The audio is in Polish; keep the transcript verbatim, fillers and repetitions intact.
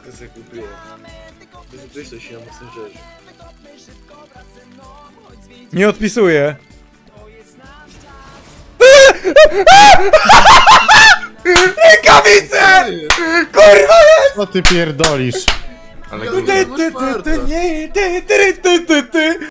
kartę sobie kupiłem. Wyślę się na Messengerze. Nie odpisuję. Rękawice! Kurwa jest! Co ty pierdolisz? Ale Ja kurwa. Ty, ty, ty, ty, nie, ty, ty, ty, ty, ty.